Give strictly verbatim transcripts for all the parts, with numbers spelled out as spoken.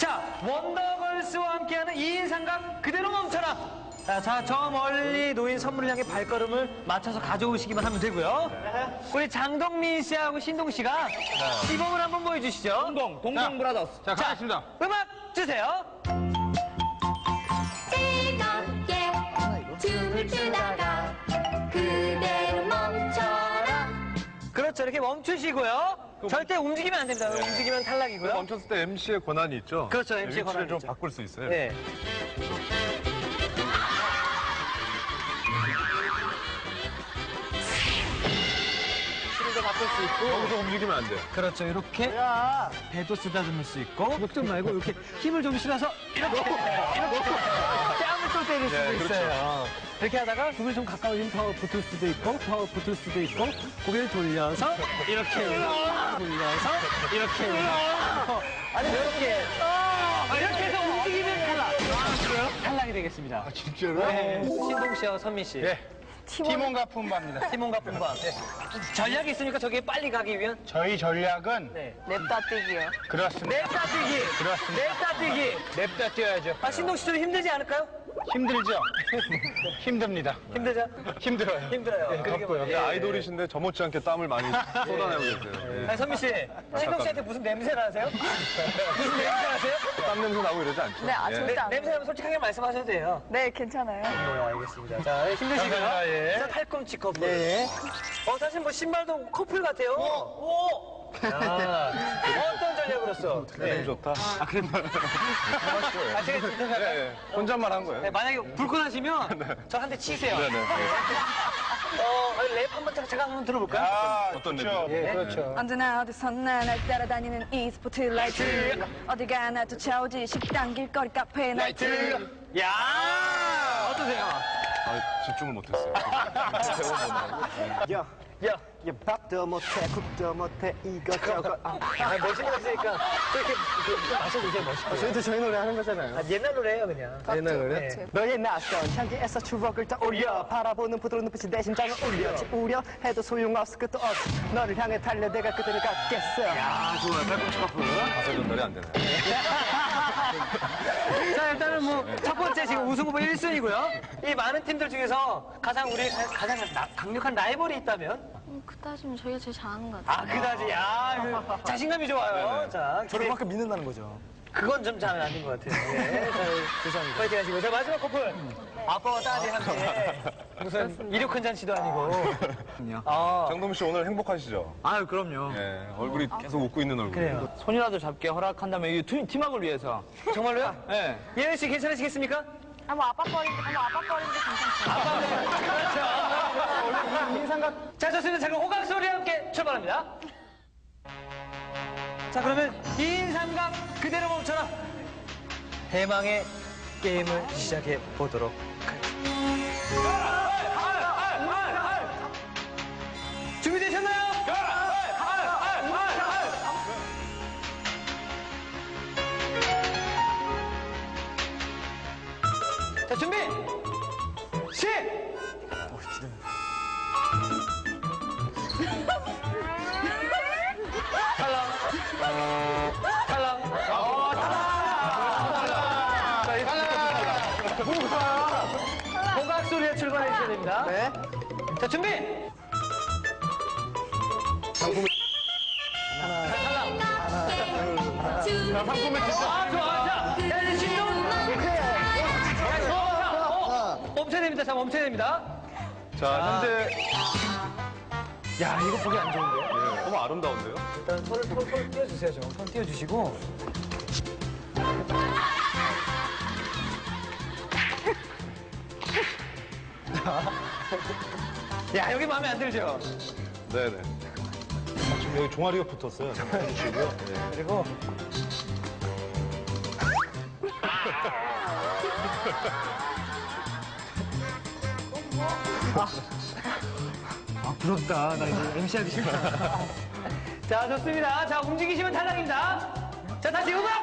자, 원더걸스와 함께하는 이인 삼각 그대로 멈춰라. 자, 저 멀리 놓인 선물을 향해 발걸음을 맞춰서 가져오시기만 하면 되고요. 우리 장동민 씨하고 신동 씨가 시범을 한번 보여주시죠. 동동, 동동 브라더스. 자, 가겠습니다. 음악 주세요. 즐겁게 춤을 추다가 그대로 멈춰라. 그렇죠. 이렇게 멈추시고요. 절대 움직이면 안 됩니다. 움직이면 탈락이고요. 멈췄을 때 엠씨의 권한이 있죠? 그렇죠. 엠씨의 위치를 권한이 좀 있죠. 바꿀 수 있어요. 네. 위치를 바꿀 수 있고. 여기서 움직이면 안 돼요. 그렇죠. 이렇게 배도 쓰다듬을 수 있고 목좀 말고 이렇게 힘을 좀 실어서 이렇게 이렇게 뺨을 또 때릴 수도 네, 그렇죠. 있어요. 이렇게 하다가 등을 좀 가까워지면 더 붙을 수도 있고 더 붙을 수도 있고 고개를 돌려서 이렇게 돌려서 이렇게 아니 이렇게 아, 이렇게 해서 움직이면 탈락. 탈락이 되겠습니다. 아, 진짜로? 네. 신동 씨와 선민 씨. 예. 티몬과 푼바입니다. 팀원과 분반. 네. 전략이 있으니까 저기에 빨리 가기 위한 저희 전략은 네. 냅다 뛰기요. 그렇습니다. 냅다 뛰기. 그렇습니다. 냅다 뛰기. 냅다 뛰어야죠. 아, 신동 씨 좀 힘들지 않을까요? 힘들죠? 힘듭니다. 힘들죠? 힘들어요. 힘들어요. 네, 그러게 덥고요. 뭐, 예. 아이돌이신데 저 못지않게 땀을 많이 쏟아내고 계세요. 예. 아니, 선미 씨, 신동 씨한테 무슨 냄새 나세요? 무슨 냄새 나세요? 땀 냄새 나고 이러지 않죠? 네, 아, 예. 절대 안 냄새 나면 솔직하게 말씀하셔도 돼요. 네, 괜찮아요. 네, 알겠습니다. 자, 힘드시고요. 감사합니다, 예. 자, 팔꿈치 커플. 예. 어, 사실 뭐 신발도 커플 같아요. 오! 아, 어떤 전략으로서? 너무 좋다. 아, 그래. 아, 제가 진짜 예, 예. 혼잣말 한 거예요. 네, 만약에 불편하시면 저 한 대 치세요. 네네. 어, 랩 한번 제가 한번 들어볼까요? 아, 어떤 좋죠. 랩이요? 예, 그렇죠. 언제나 어디서나 날 따라다니는 이 스포트라이트. 어디 가나 쫓아오지 식당 길거리 카페 나이트. 야 어떠세요? 아, 집중을 못했어요. 야, 야, 야, 밥도 못해, 국도 못해, 이것저것. 아, 아, 멋있는 거 있으니까 또 이렇게 좀 마셔주세요, 멋있게. 저희도 저희 노래 하는 거잖아요. 아, 옛날 노래예요, 그냥. 옛날 노래? 네. 너의 낯선 향기에서 추억을 떠올려 바라보는 부드러운 눈빛이 내 심장을 울려 우려 해도 소용없을 것도 없어 너를 향해 달려 내가 그대를 갖겠어. 아, 좋아요. 팔꿈치 커플. 가사 전달이 안 되네. 자, 일단은 뭐, 첫 번째 지금 우승 후보 일 순위고요. 이 많은 팀들 중에서 가장 우리 가장 나- 강력한 라이벌이 있다면? 음, 그따지면 저희가 제일 잘하는 것 같아요. 아, 그다지. 야, 그 자신감이 좋아요. 자, 저를 기대- 그만큼 믿는다는 거죠. 그건 좀 잘 아닌 것 같아요. 네. 죄송합니다. 파이팅 하시고. 자, 마지막 커플. 아빠와 딸이 함께 무슨 이륙 큰 잔치도 아니고. 아, 장동민 씨 오늘 행복하시죠? 아유, 그럼요. 예. 얼굴이 계속 웃고 있는 얼굴. 그래요. 손이라도 잡게 허락한다면 이 팀- 팀워크를 위해서. 정말로요? 예. 예은 씨 괜찮으시겠습니까? 아, 뭐 아빠 거리인데, 아, 뭐 아빠 거리인데 괜찮죠. 자, 좋습니다. 자, 그럼 호각 소리와 함께 출발합니다. 자, 그러면 이인 삼각 그대로 멈춰라. 대망의 게임을 시작해 보도록 하겠습니다. 준비되셨나요? 자, 준비! 시! 탈락. 탈락. 어, 탈락. 자, 이 탈락. 뭐가? 호각 소리에 출발해 주셔야 됩니다. 네. 자, 준비! 상품을 아, 좋아. 자, 자, 이제 신동. 자, 자, 어, 멈춰야 됩니다. 자, 멈춰야 됩니다. 자, 현재 야, 이거 보기 안 좋은데요? 예, 너무 아름다운데요? 일단 손을 폴폴 띄워주세요. 좀. 손 띄워주시고. 야, 여기 마음에 안 들죠? 네네. 아, 지금 여기 종아리가 붙었어요. 좀 해주시고요. 예. 그리고. 아, 부럽다. 나 이제 엠씨하기 싫다. 자, 좋습니다. 자, 움직이시면 탈락입니다. 자, 다시 음악!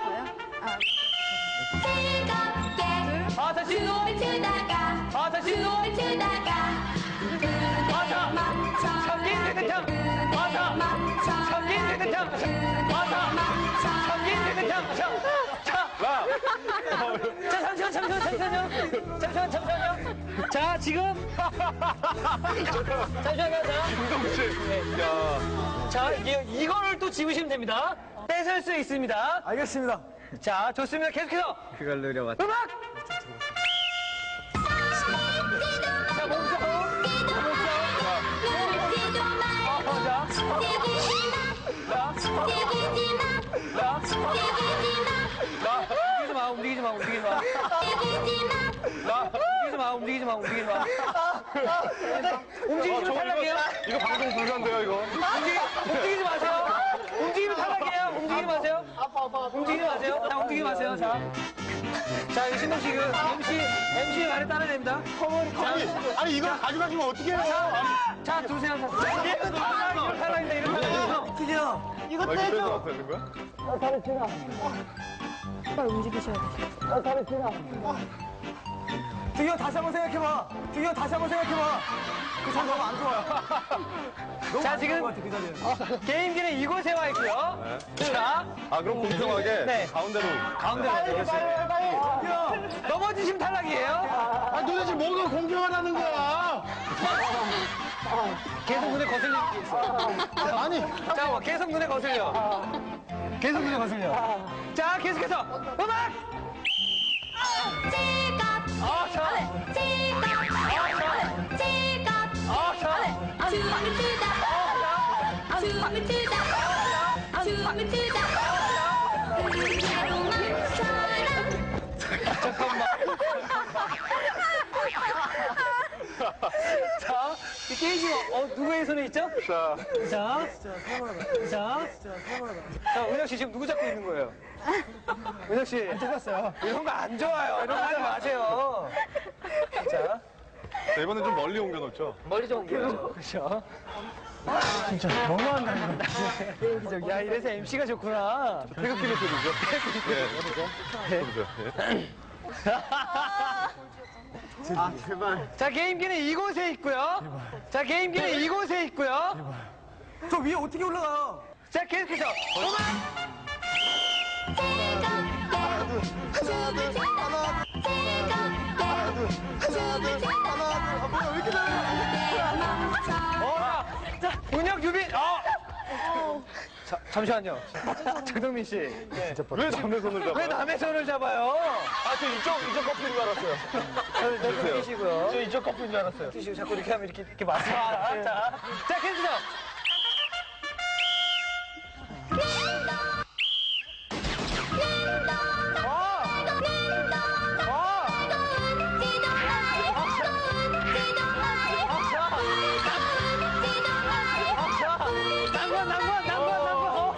즐겁게 아, 다시 신호! 춤을 추다가 아, 다시 신호! 춤을 추다가 맞아! 멈춰라. 참긴 느긋함! 맞아! 멈춰라. 참긴 느긋함! 맞아! 참긴 느긋함! 자, 자, 잠시만, 잠시만요. 잠시만, 잠시만요. 자, 지금. 잠시만요, 자. 김동욱 씨. 야. 자, 이, 이거를 또 집으시면 됩니다. 뺏을 수 있습니다. 알겠습니다. 자, 좋습니다. 계속해서. 그걸 노려봤다. 음악! 자, 몸싸움. 몸싸움. 어, 자. 자. 자. 움직이지 마, 움직이지 마, 움직이지 마. 자, 움직이지 마, 움직이지 마, 움직이지 마. 움직이지 마, 탈락이에요. 이거 방송 불가인데요, 이거. 움직이, 움직이지 마세요. 움직이면 탈락이에요. 움직이지 마세요. 움직이지 마세요. 자, 움직이지 마세요. 자. 자, 이거 신동 씨, 그, 엠씨, 엠씨 말에 따라냅니다. 아니, 아니, 이거 가져가시면 어떻게 해요? 자, 두세요. 자, 이거 탈락, 이거 탈락입니다. 이런 거 탈락이죠. 이거 아, 이거 뺏어 되는 거야? 드디어 다시 한번 생각해봐. 드디어 다시 한번 생각해봐. 그 전 너무 안 좋아요. 너무 자, 안 지금 좋은 것 같아, 그 자리는. 게임기는 이곳에 와 있고요. 자, 아, 그럼 공평하게 네. 가운데로. 가운데로 가세요. 넘어지시면 탈락이에요. 아, 도대체 뭐가 공평하다는 거야? 계속 눈에 거슬리는 게 있어요. 아니, 자, 계속 눈에 거슬려. 계속 눈에 거슬려. 자, 계속해서 음악! 아, 자. 아, 자. 아, 자. 춤을 추다 춤을 추다 춤을 추다 그대로만 사랑 잠깐만. 자, 이 게임이 어, 누구의 손에 있죠? 자, 자, 자, 자, 은혁 씨 지금 누구 잡고 있는 거예요? 은혁 씨. 안 잡았어요. 이런 거 안 좋아요. 이런 거 하지 마세요. 자, 자, 이번엔 좀 멀리 옮겨놓죠. 머리 좀 옮겨요. 그렇죠. 진짜 너무한다. 야, 이래서 엠씨가 좋구나. 태극기를 펴주죠. 네, 펴주죠. 네. 아, 제발. 자, 게임기는 이곳에 있고요. 자, 게임기는 이곳에 있고요. 저 위에 어떻게 올라가요? 자, 계속해서 음악! 즐겁게 춤을 추다 즐겁게 춤을 추다 왜 이렇게 잘해? 어, 자, 자, 은혁, 유빈, 어! 자, 잠시만요. 정동민 씨. 왜 남의 손을 잡아요? 왜 남의 손을 잡아요? 아, 저 이쪽, 이쪽 커플인 줄 알았어요. 저 뛰시고요. 저 이쪽 커플인 줄 알았어요. 뛰시고 자꾸 이렇게 하면 이렇게, 이렇게 말씀하라. 자, 자, 계속해서. 난관, 난관, 난관, 난관.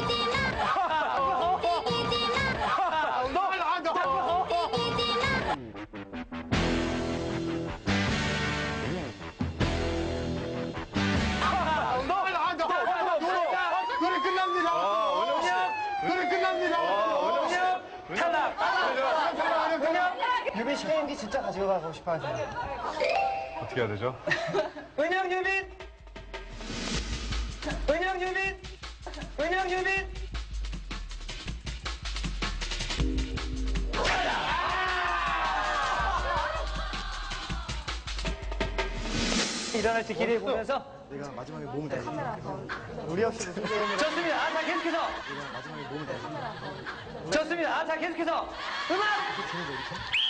노래 끝납니다. 노래 끝납니다. 은혁, 탈락. 은혁, 유빈 씨 게임기 진짜 가져가고 싶어 하시네. 어떻게 해야 되죠? 은혁, 유빈. 은혁, 유빈. 은혁, 유빈. 일어날지 기대해 보면서 내가 마지막에 몸을 다 우리 없이도 승리를 좋습니다. 아, 자, 계속해서. 마지막에 몸을 다 좋습니다. 아, 자, 계속해서 음악!